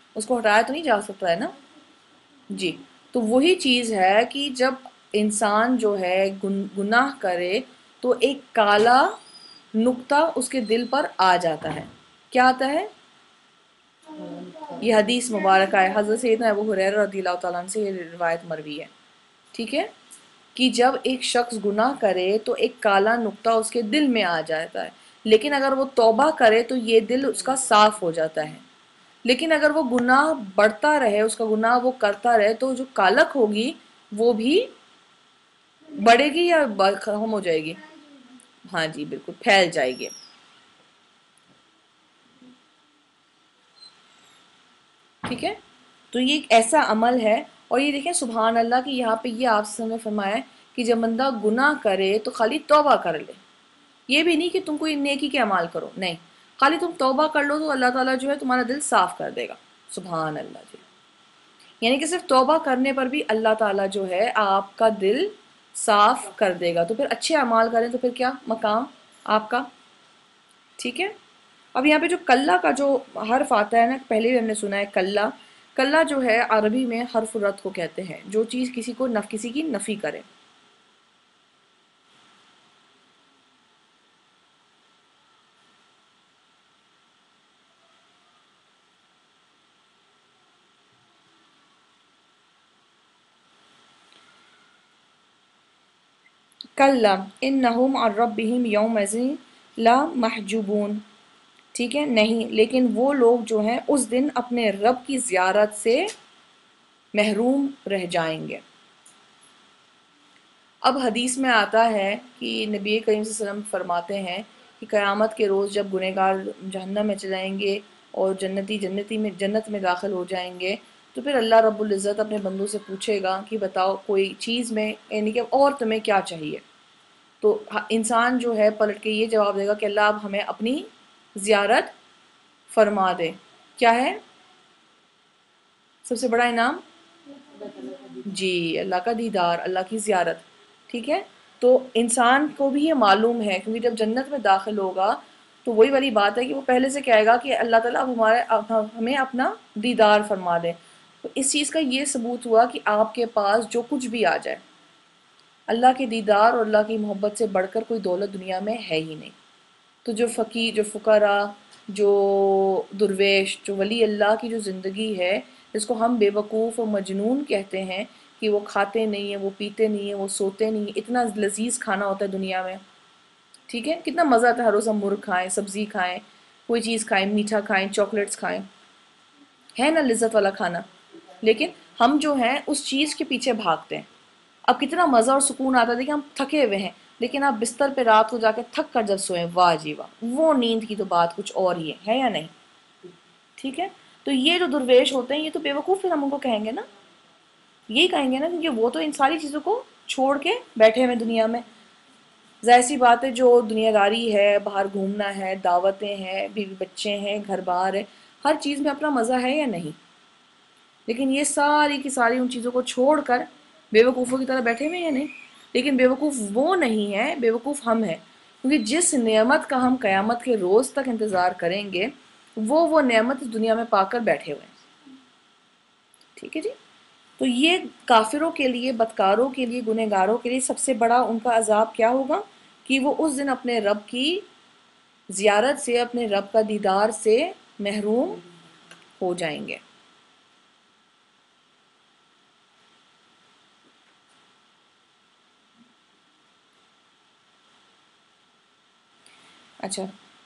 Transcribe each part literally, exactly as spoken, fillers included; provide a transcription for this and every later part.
اس کو ہٹایا تو نہیں جا سکتا ہے نا. جی. تو وہی چیز ہے کہ جب انسان جو ہے گناہ کرے تو ایک کالا نقطہ اس کے دل پر آ جاتا ہے. کیا آتا ہے؟ یہ حدیث مبارکہ ہے، حضرت سیدنا ابو ہریرہ رضی اللہ تعالیٰ عنہ سے یہ روایت مروی ہے. ٹھیک ہے، کہ جب ایک شخص گناہ کرے تو ایک کالا نقطہ اس کے دل میں آ جاتا ہے، لیکن اگر وہ توبہ کرے تو یہ دل اس کا صاف ہو جاتا ہے. لیکن اگر وہ گناہ بڑھتا رہے، اس کا گناہ وہ کرتا رہے، تو جو کالک ہوگی وہ بھی بڑھے گی یا ختم ہو جائے گی؟ ہاں جی بالکل، پھیل جائے گی. ٹھیک ہے، تو یہ ایک ایسا عمل ہے. اور یہ دیکھیں سبحان اللہ کہ یہاں پہ یہ آپ سے ہمیں فرمایا ہے کہ جب بندہ گناہ کرے تو خالی توبہ کر لے. یہ بھی نہیں کہ تم کوئی نیکی کے اعمال کرو، نہیں، خالی تم توبہ کر لو تو اللہ تعالیٰ جو ہے تمہارا دل صاف کر دے گا. سبحان اللہ جی. یعنی کہ صرف توبہ کرنے پر بھی اللہ تعالیٰ جو ہے آپ کا دل صاف کر دے گا. تو پھر اچھے اعمال کریں تو پھر کیا مقام آپ کا. ٹھیک ہے. اب یہاں پہ جو کلّا کا جو حرف آتا ہے نا، پہلے بھی ہم نے سنا ہے کلّا. کلّا جو ہے عربی میں حرف رد کو کہتے ہیں، جو چیز کسی کو نف کسی کی نفی کرے. کلّا انہم عن ربہم یومئذ لمحجوبون. ٹھیک ہے، نہیں، لیکن وہ لوگ جو ہیں اس دن اپنے رب کی زیارت سے محروم رہ جائیں گے. اب حدیث میں آتا ہے کہ نبی کریم صلی اللہ علیہ وسلم فرماتے ہیں کہ قیامت کے روز جب گنہگار جہنم میں چلائیں گے اور جنتی جنتی میں جنت میں داخل ہو جائیں گے، تو پھر اللہ رب العزت اپنے بندوں سے پوچھے گا کہ بتاؤ کوئی چیز میں، یعنی کہ اور تمہیں کیا چاہیے. تو انسان جو ہے پلٹ کے یہ جواب دے گا کہ اللہ اب ہمیں اپنی زیارت فرما دے. کیا ہے سب سے بڑا انعام؟ جی، اللہ کا دیدار، اللہ کی زیارت. ٹھیک ہے، تو انسان کو بھی یہ معلوم ہے کیونکہ جب جنت میں داخل ہوگا تو وہی والی بات ہے کہ وہ پہلے سے کہے گا کہ اللہ تعالیٰ اب ہمارے اب ہمیں اپنا دیدار فرما دے. تو اس چیز کا یہ ثبوت ہوا کہ آپ کے پاس جو کچھ بھی آ جائے، اللہ کے دیدار اور اللہ کی محبت سے بڑھ کر کوئی دولت دنیا میں ہے ہی نہیں. تو جو فقیر، جو فقراء، جو درویش، جو ولی اللہ کی جو زندگی ہے، جس کو ہم بے وقوف و مجنون کہتے ہیں کہ وہ کھاتے نہیں ہیں، وہ پیتے نہیں ہیں، وہ سوتے نہیں ہیں، اتنا لذیذ کھانا ہوتا ہے دنیا میں. ٹھیک ہے، کتنا مزہ آتا ہے ہر روز ہم مرغ کھائیں، سبزی کھائیں، کوئی چیز کھائیں، میٹھا کھائیں، چاکلیٹس کھائیں، ہے نا لذت والا کھانا. لیکن ہم جو ہیں اس چیز کے پیچھے بھاگتے ہیں. اب کتنا مزہ اور سکون آتا ہے، دیکھیں ہم تھکے ہوئے ہیں لیکن آپ بستر پہ رات کو جا کے تھک کر جب سوئیں، واہ جی واہ، وہ نیند کی تو بات کچھ اور ہی ہے ہے یا نہیں؟ ٹھیک ہے، تو یہ جو درویش ہوتے ہیں یہ تو بے وقوف پھر ہم ان کو کہیں گے نا، یہی کہیں گے نا، کیونکہ وہ تو ان ساری چیزوں کو چھوڑ کے بیٹھے ہوئے دنیا میں. ظاہر سی بات ہے، جو دنیا داری ہے، باہر گھومنا ہے، دعوتیں ہیں، بیوی بچے ہیں، گھر بار ہے، ہر چیز میں اپنا مزہ ہے یا نہیں؟ لیکن یہ ساری کی ساری ان چیزوں کو چھوڑ کر بے وقوفوں کی طرح بیٹھے ہوئے ہیں نہیں. لیکن بے وقوف وہ نہیں ہے، بے وقوف ہم ہیں، کیونکہ جس نعمت کا ہم قیامت کے روز تک انتظار کریں گے وہ وہ نعمت اس دنیا میں پا کر بیٹھے ہوئے ہیں. ٹھیک ہے جی. تو یہ کافروں کے لیے، بدکاروں کے لیے، گنہگاروں کے لیے سب سے بڑا ان کا عذاب کیا ہوگا کہ وہ اس دن اپنے رب کی زیارت سے، اپنے رب کا دیدار سے محروم ہو جائیں گے. اچھا،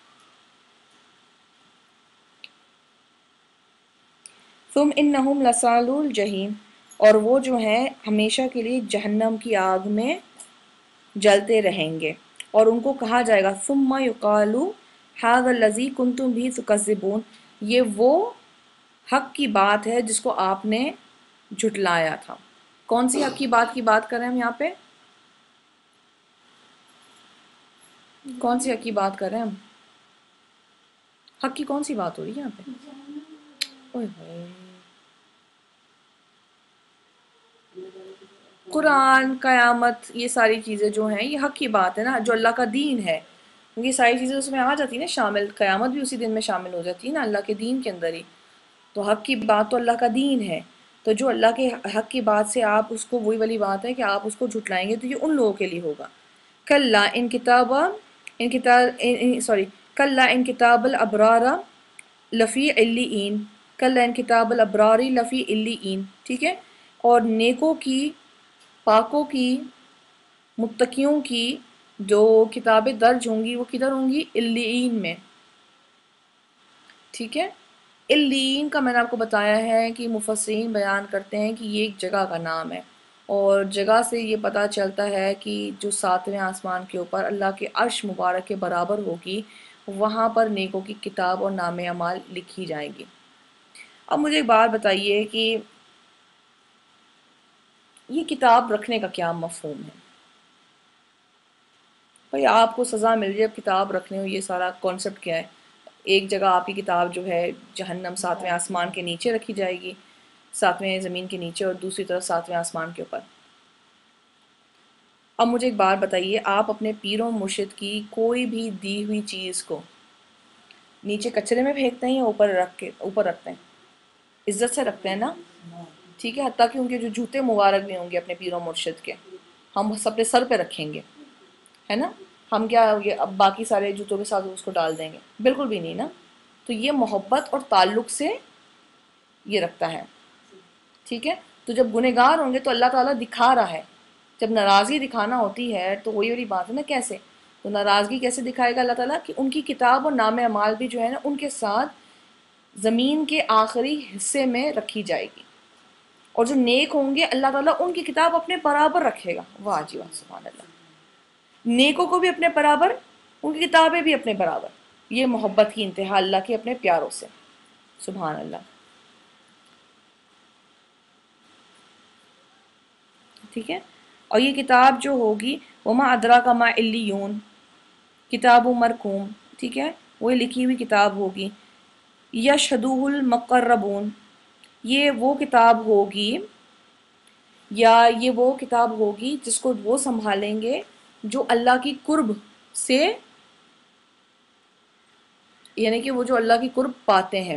ثم انہم لصالو الجحیم، اور وہ جو ہیں ہمیشہ کے لیے جہنم کی آگ میں جلتے رہیں گے. اور ان کو کہا جائے گا ثم یقال ھذا الذی کنتم بہ تکذبون، یہ وہ حق کی بات ہے جس کو آپ نے جھٹلایا تھا. کون سی حق کی بات کی بات کر رہے ہیں ہم یہاں پہ؟ کون سی حق کی بات کر رہے ہیں ہم؟ حق کی کون سی بات ہو رہی ہے یہاں پہ؟ اوئے ہوئے، قرآن، قیامت، یہ ساری چیزیں جو ہیں یہ حق کی بات ہے نا، جو اللہ کا دین ہے. یہ ساری چیزیں اس میں آ جاتی ہیں نا شامل، قیامت بھی اسی دن میں شامل ہو جاتی ہے نا اللہ کے دین کے اندر ہی. تو حق کی بات تو اللہ کا دین ہے، تو جو اللہ کے حق کی بات سے آپ اس کو، وہی والی بات ہے کہ آپ اس کو جھٹلائیں گے تو یہ ان لوگوں کے لیے ہوگا۔ کلا ان کتاب ان کتاب سوری کلا ان کتاب الابرار لفی علیین، کلا ان کتاب الابراری لفی علیین، ٹھیک ہے، اور نیکوں کی، پاکوں کی، متقیوں کی جو کتابیں درج ہوں گی وہ کدھر ہوں گی؟ علیین میں، ٹھیک ہے۔ علیین کا میں نے آپ کو بتایا ہے کہ مفسرین بیان کرتے ہیں کہ یہ ایک جگہ کا نام ہے، اور جگہ سے یہ پتہ چلتا ہے کہ جو ساتویں آسمان کے اوپر اللہ کے عرش مبارک کے برابر ہوگی، وہاں پر نیکوں کی کتاب اور نام اعمال لکھی جائیں گی۔ اب مجھے ایک بات بتائیے کہ یہ کتاب رکھنے کا کیا مفہوم ہے؟ بھئی آپ کو سزا مل جائے کتاب رکھنے ہو، یہ سارا کانسیپٹ کیا ہے؟ ایک جگہ آپ کی کتاب جو ہے جہنم ساتویں آسمان کے نیچے رکھی جائے گی، ساتویں زمین کے نیچے، اور دوسری طرف ساتویں آسمان کے اوپر۔ اب مجھے ایک بات بتائیے، آپ اپنے پیر و مرشد کی کوئی بھی دی ہوئی چیز کو نیچے کچرے میں پھینکتے ہیں یا اوپر رکھ کے اوپر رکھتے ہیں؟ عزت سے رکھتے ہیں نا، ٹھیک ہے، حتیٰ کہ ان کے جو جوتے مبارک بھی ہوں گے اپنے پیر و مرشد کے، ہم اپنے سر پہ رکھیں گے، ہے نا، ہم کیا یہ اب باقی سارے جوتوں کے ساتھ اس کو ڈال دیں گے؟ بالکل بھی نہیں نا۔ تو یہ محبت اور تعلق سے یہ رکھتا ہے، ٹھیک ہے۔ تو جب گنہگار ہوں گے تو اللہ تعالیٰ دکھا رہا ہے، جب ناراضگی دکھانا ہوتی ہے تو وہی والی بات ہے نا، کیسے؟ تو ناراضگی کیسے دکھائے گا اللہ تعالیٰ؟ کہ ان کی کتاب اور نام اعمال بھی جو ہے نا ان کے ساتھ زمین کے آخری حصے میں رکھی جائے گی، اور جو نیک ہوں گے اللہ تعالیٰ ان کی کتاب اپنے برابر رکھے گا۔ واہ جی واہ، سبحان اللہ، نیکوں کو بھی اپنے برابر، ان کی کتابیں بھی اپنے برابر۔ یہ محبت کی انتہا اللہ کے اپنے پیاروں سے، سبحان اللہ، ٹھیک ہے۔ اور یہ کتاب جو ہوگی، وما ادراک ما علیون، کتاب مرقوم، ٹھیک ہے، وہ لکھی ہوئی کتاب ہوگی۔ یشہدہ المقربون، یہ وہ کتاب ہوگی یا یہ وہ کتاب ہوگی جس کو وہ سنبھالیں گے جو اللہ کی قرب سے، یعنی کہ وہ جو اللہ کی قرب پاتے ہیں،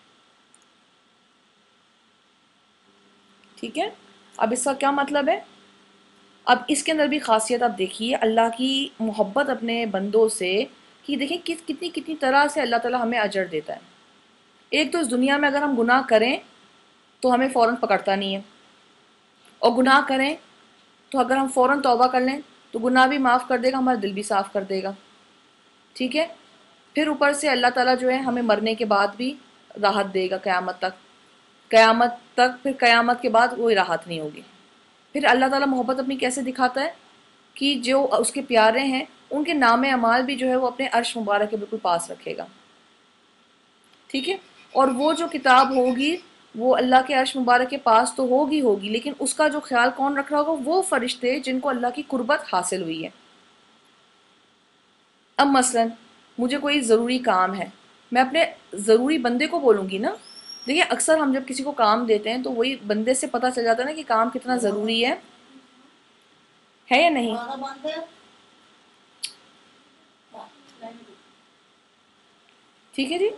ٹھیک ہے۔ اب اس کا کیا مطلب ہے؟ اب اس کے اندر بھی خاصیت آپ دیکھیے اللہ کی محبت اپنے بندوں سے، کہ دیکھیں کس کتنی کتنی طرح سے اللہ تعالیٰ ہمیں اجر دیتا ہے۔ ایک تو اس دنیا میں اگر ہم گناہ کریں تو ہمیں فوراً پکڑتا نہیں ہے، اور گناہ کریں تو اگر ہم فوراً توبہ کر لیں تو گناہ بھی معاف کر دے گا، ہمارا دل بھی صاف کر دے گا، ٹھیک ہے۔ پھر اوپر سے اللہ تعالیٰ جو ہے ہمیں مرنے کے بعد بھی راحت دے گا قیامت تک، قیامت تک، پھر قیامت کے بعد کوئی راحت نہیں ہوگی۔ پھر اللہ تعالیٰ محبت اپنی کیسے دکھاتا ہے؟ کہ جو اس کے پیارے ہیں ان کے نام اعمال بھی جو ہے وہ اپنے عرش مبارک کے بالکل پاس رکھے گا، ٹھیک ہے۔ اور وہ جو کتاب ہوگی وہ اللہ کے عرش مبارک کے پاس تو ہوگی ہوگی لیکن اس کا جو خیال کون رکھ رہا ہوگا؟ وہ فرشتے جن کو اللہ کی قربت حاصل ہوئی ہے۔ اب مثلا مجھے کوئی ضروری کام ہے، میں اپنے ضروری بندے کو بولوں گی نا، دیکھیں اکثر ہم جب کسی کو کام دیتے ہیں تو وہی بندے سے پتہ چل جاتا ہے نا کہ کام کتنا ضروری ہے ہے یا نہیں؟ ٹھیک ہے جی،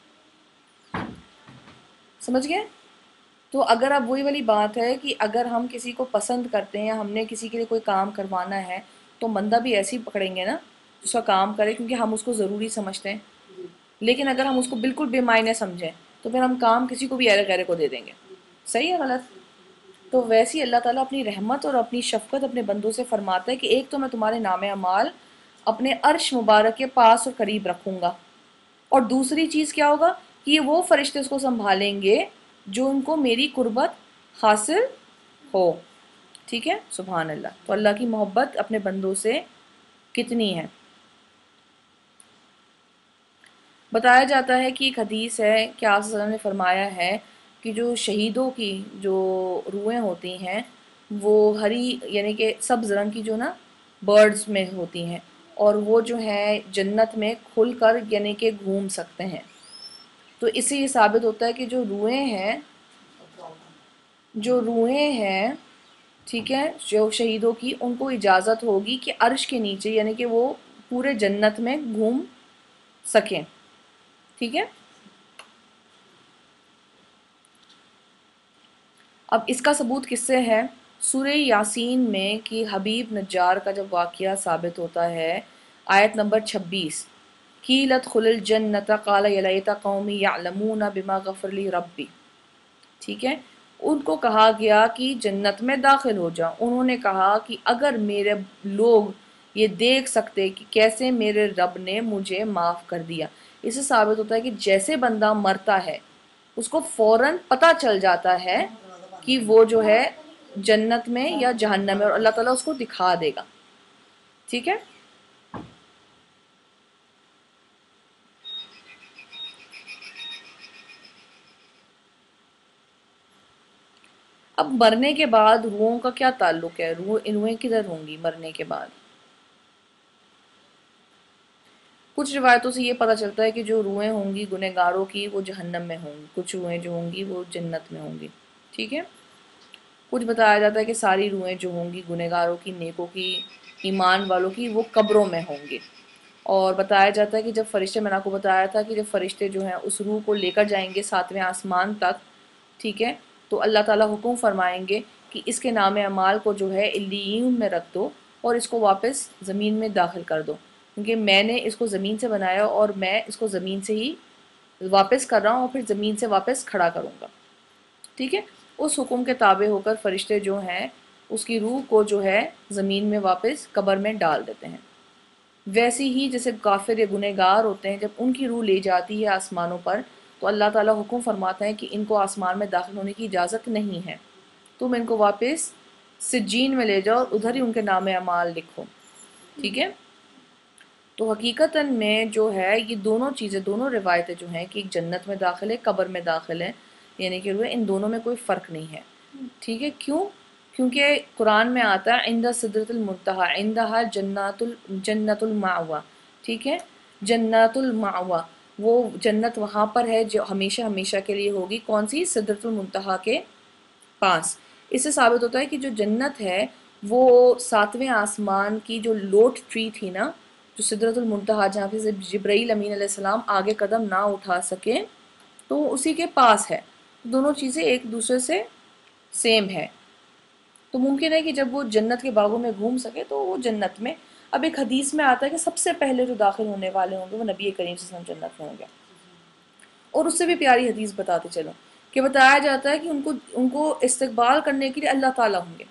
سمجھ گئے؟ تو اگر اب وہی والی بات ہے کہ اگر ہم کسی کو پسند کرتے ہیں یا ہم نے کسی کے لیے کوئی کام کروانا ہے تو بندہ بھی ایسے ہی پکڑیں گے نا اس کا کام کرے، کیونکہ ہم اس کو ضروری سمجھتے ہیں۔ لیکن اگر ہم اس کو بالکل بے معنی سمجھیں تو پھر ہم کام کسی کو بھی ایرے غیرے کو دے دیں گے، صحیح ہے غلط؟ تو ویسے ہی اللہ تعالیٰ اپنی رحمت اور اپنی شفقت اپنے بندوں سے فرماتا ہے کہ ایک تو میں تمہارے نام اعمال اپنے عرش مبارک کے پاس اور قریب رکھوں گا، اور دوسری چیز کیا ہوگا کہ یہ وہ فرشتے اس کو سنبھالیں گے جو ان کو میری قربت حاصل ہو، ٹھیک ہے، سبحان اللہ۔ تو اللہ کی محبت اپنے بندوں سے کتنی ہے؟ بتایا جاتا ہے کہ ایک حدیث ہے کہ آپ صلی اللہ علیہ وسلم نے فرمایا ہے کہ جو شہیدوں کی جو روحیں ہوتی ہیں وہ ہری یعنی کہ سبز رنگ کی جو نا برڈز میں ہوتی ہیں، اور وہ جو ہے جنت میں کھل کر یعنی کہ گھوم سکتے ہیں۔ تو اس سے یہ ثابت ہوتا ہے کہ جو روحیں ہیں جو روحیں ہیں ٹھیک ہے جو شہیدوں کی، ان کو اجازت ہوگی کہ عرش کے نیچے یعنی کہ وہ پورے جنت میں گھوم سکیں، ٹھیک ہے۔ اب اس کا ثبوت کس سے ہے؟ سورہ یاسین میں کہ حبیب نجار کا جب واقعہ ثابت ہوتا ہے، آیت نمبر چھبیس، قیلت خل الجنت قال یلیت قومی یعلمون بما غفر لی ربی، ٹھیک ہے، ان کو کہا گیا کہ جنت میں داخل ہو جاؤ، انہوں نے کہا کہ اگر میرے لوگ یہ دیکھ سکتے کہ کیسے میرے رب نے مجھے معاف کر دیا۔ اس سے ثابت ہوتا ہے کہ جیسے بندہ مرتا ہے اس کو فوراً پتہ چل جاتا ہے کہ وہ جو ہے جنت میں یا جہنم میں، اور اللہ تعالیٰ اس کو دکھا دے گا، ٹھیک ہے۔ اب مرنے کے بعد روحوں کا کیا تعلق ہے؟ روح روحیں کدھر ہوں گی مرنے کے بعد؟ کچھ روایتوں سے یہ پتہ چلتا ہے کہ جو روحیں ہوں گی گنہگاروں کی وہ جہنم میں ہوں گی، کچھ روحیں جو ہوں گی وہ جنت میں ہوں گی، ٹھیک ہے۔ کچھ بتایا جاتا ہے کہ ساری روحیں جو ہوں گی گنہگاروں کی، نیکوں کی، ایمان والوں کی، وہ قبروں میں ہوں گی۔ اور بتایا جاتا ہے کہ جب فرشتے، میں نے آپ کو بتایا تھا کہ جب فرشتے جو ہیں اس روح کو لے کر جائیں گے ساتویں آسمان تک، ٹھیک ہے، تو اللہ تعالیٰ حکم فرمائیں گے کہ اس کے نام اعمال کو جو ہے علیین میں رکھ دو اور اس کو واپس زمین میں داخل کر دو، کیونکہ میں نے اس کو زمین سے بنایا اور میں اس کو زمین سے ہی واپس کر رہا ہوں اور پھر زمین سے واپس کھڑا کروں گا، ٹھیک ہے۔ اس حکم کے تابع ہو کر فرشتے جو ہیں اس کی روح کو جو ہے زمین میں واپس قبر میں ڈال دیتے ہیں۔ ویسے ہی جیسے کافر یا گنہگار ہوتے ہیں، جب ان کی روح لے جاتی ہے آسمانوں پر تو اللہ تعالیٰ حکم فرماتا ہے کہ ان کو آسمان میں داخل ہونے کی اجازت نہیں ہے، تم ان کو واپس سجین میں لے جاؤ اور ادھر ہی ان کے نام اعمال لکھو، ٹھیک ہے۔ تو حقیقتاً میں جو ہے یہ دونوں چیزیں، دونوں روایتیں جو ہیں کہ ایک جنت میں داخل ہے، قبر میں داخل ہے، یعنی کہ روح، ان دونوں میں کوئی فرق نہیں ہے، ٹھیک ہے۔ کیوں؟ کیونکہ قرآن میں آتا ہے عند سدرۃ المنتہا عندہا جنات ال جنت المأویٰ، ٹھیک ہے، جنات المأویٰ، وہ جنت وہاں پر ہے جو ہمیشہ ہمیشہ کے لیے ہوگی، کون سی؟ سدرۃ المنتہا کے پاس۔ اس سے ثابت ہوتا ہے کہ جو جنت ہے وہ ساتویں آسمان کی جو لوٹ ٹری تھی نا، جو سدرۃ المنتہا جہاں پہ جبرائیل امین علیہ السلام آگے قدم نہ اٹھا سکے، تو وہ اسی کے پاس ہے، دونوں چیزیں ایک دوسرے سے سیم ہے، تو ممکن ہے کہ جب وہ جنت کے باغوں میں گھوم سکے تو وہ جنت میں۔ اب ایک حدیث میں آتا ہے کہ سب سے پہلے جو داخل ہونے والے ہوں گے وہ نبی کریم صلی اللہ علیہ وسلم جنت میں ہوں گے، اور اس سے بھی پیاری حدیث بتاتے چلو کہ بتایا جاتا ہے کہ ان کو ان کو استقبال کرنے کے لیے اللہ تعالیٰ ہوں گے۔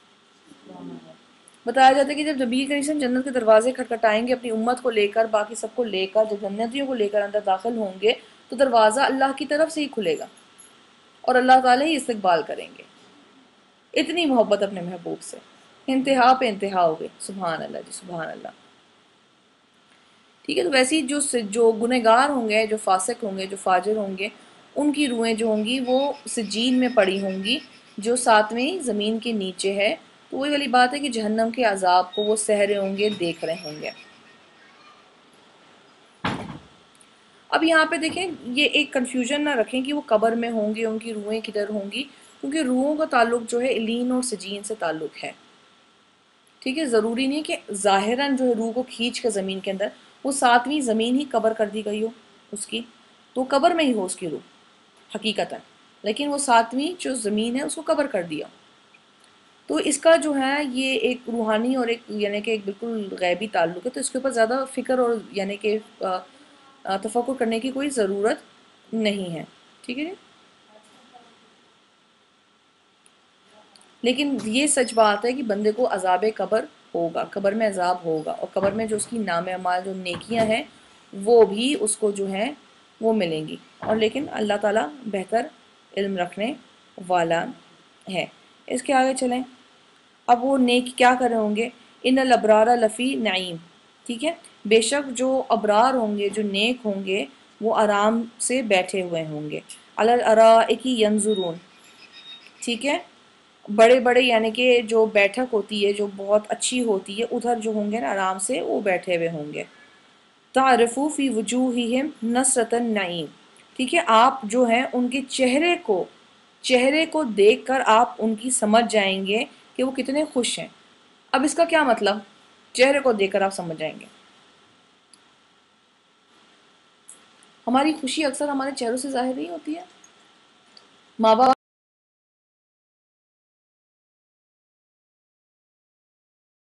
بتایا جاتا ہے کہ جب نبی کریم صلی اللہ علیہ وسلم جنت کے دروازے کھٹکھٹائیں گے اپنی امت کو لے کر، باقی سب کو لے کر، جب جنتیوں کو لے کر اندر داخل ہوں گے تو دروازہ اللہ کی طرف سے ہی کھلے گا اور اللہ تعالیٰ ہی استقبال کریں گے۔ اتنی محبت اپنے محبوب سے، انتہا پہ انتہا ہو گئی، سبحان اللہ جی، سبحان اللہ، ٹھیک ہے۔ تو ویسے ہی جو جو گنہگار ہوں گے، جو فاسق ہوں گے، جو فاجر ہوں گے، ان کی روحیں جو ہوں گی وہ سجین میں پڑی ہوں گی جو ساتویں زمین کے نیچے ہے، تو وہی والی بات ہے کہ جہنم کے عذاب کو وہ سہ رہے ہوں گے، دیکھ رہے ہوں گے۔ اب یہاں پہ دیکھیں، یہ ایک کنفیوژن نہ رکھیں کہ وہ قبر میں ہوں گے، ان کی روحیں کدھر ہوں گی، کیونکہ روحوں کا تعلق جو ہے علین اور سجین سے تعلق ہے، ٹھیک ہے۔ ضروری نہیں کہ ظاہراً جو ہے روح کو کھینچ کے زمین کے اندر، وہ ساتویں زمین ہی قبر کر دی گئی ہو اس کی، تو قبر میں ہی ہو اس کی روح حقیقتاً، لیکن وہ ساتویں جو زمین ہے اس کو قبر کر دیا۔ تو اس کا جو ہے یہ ایک روحانی اور ایک یعنی کہ ایک بالکل غیبی تعلق ہے، تو اس کے اوپر زیادہ فکر اور یعنی کہ تفکر کرنے کی کوئی ضرورت نہیں ہے، ٹھیک ہے جی۔ لیکن یہ سچ بات ہے کہ بندے کو عذاب قبر ہوگا، قبر میں عذاب ہوگا، اور قبر میں جو اس کی نام اعمال جو نیکیاں ہیں وہ بھی اس کو جو ہیں وہ ملیں گی، اور لیکن اللہ تعالیٰ بہتر علم رکھنے والا ہے۔ اس کے آگے چلیں، اب وہ نیک کیا کر رہے ہوں گے؟ ان الابرار لفی نعیم، ٹھیک ہے، بے شک جو ابرار ہوں گے، جو نیک ہوں گے، وہ آرام سے بیٹھے ہوئے ہوں گے، علی الارائک ینظرون، ٹھیک ہے، بڑے بڑے یعنی کہ جو بیٹھک ہوتی ہے جو بہت اچھی ہوتی ہے ادھر جو ہوں گے نا آرام سے وہ بیٹھے ہوئے ہوں گے۔ تعرف فی وجوہہم نصرۃ النعیم، ٹھیک ہے، آپ جو ہیں ان کے چہرے کو چہرے کو دیکھ کر آپ ان کی سمجھ جائیں گے کہ وہ کتنے خوش ہیں۔ اب اس کا کیا مطلب؟ چہرے کو دیکھ کر آپ سمجھ جائیں گے۔ ہماری خوشی اکثر ہمارے چہروں سے ظاہر نہیں ہوتی ہے، ماں باپ